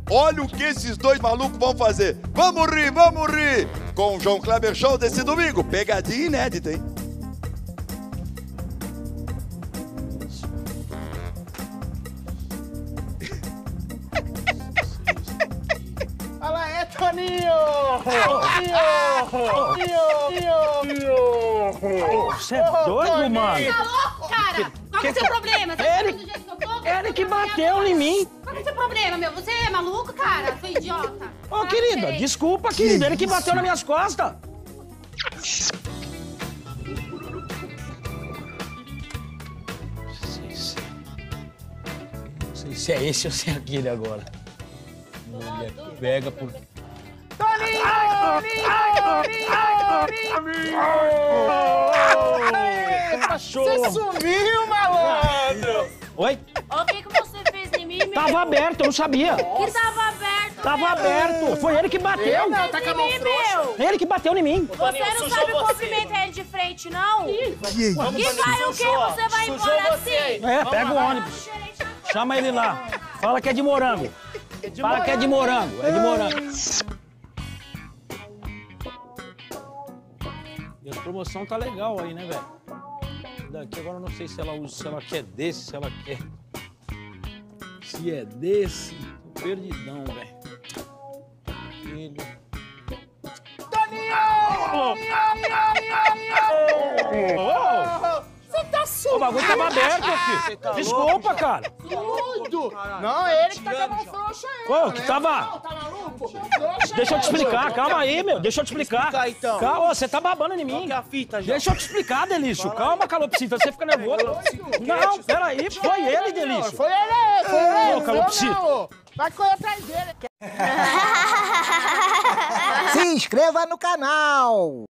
Olha o que esses dois malucos vão fazer. Vamos rir, vamos rir. Com o João Kleber Show desse domingo. Pegadinha inédita, hein? Fala aí, Toninho! Você é doido, mano? Tá louco, cara? Qual que é o seu problema? Você tá do jeito que eu tô? Ele que bateu em mim. Qual que é o seu problema, meu? Você é maluco, cara? Seu idiota. Ô, querida, desculpa, querida. Ele que bateu nas minhas costas. Não sei se é esse ou se é aquele agora. Mulher que pega por... Você sumiu, malandro! Oi? O que você fez em mim, meu? Tava aberto, eu não sabia. Que tava aberto, Tava aberto. Foi ele que bateu. Não, tá com a mão frouxa. Ele que bateu em mim. Você não sabe cumprimentar ele de frente, não? E vai o quê? Você vai embora assim? É, pega o ônibus. Chama ele lá. Fala que é de morango. Fala que é de morango. É de morango. E a promoção tá legal aí, né, velho? Daqui agora eu não sei se ela usa, se ela quer desse, se ela quer... Se é desse, tô perdidão, velho. Filho... Você tá sumindo! O bagulho tava aberto, filho. Tá Desculpa, cara. doido! Não, ele que tá com a mão frouxa aí. Ô, que tava... Tá maluco? Deixa eu te explicar, calma aí, meu. Deixa eu te explicar. então. Calma, você tá babando em mim. Que é a fita, já. Deixa eu te explicar, Delício. Calma, calopsita, você fica nervoso. Não, peraí, foi ele, Delício. Foi ele, foi ele! Ô, calopsita. Não, vai correr atrás dele. Se inscreva no canal!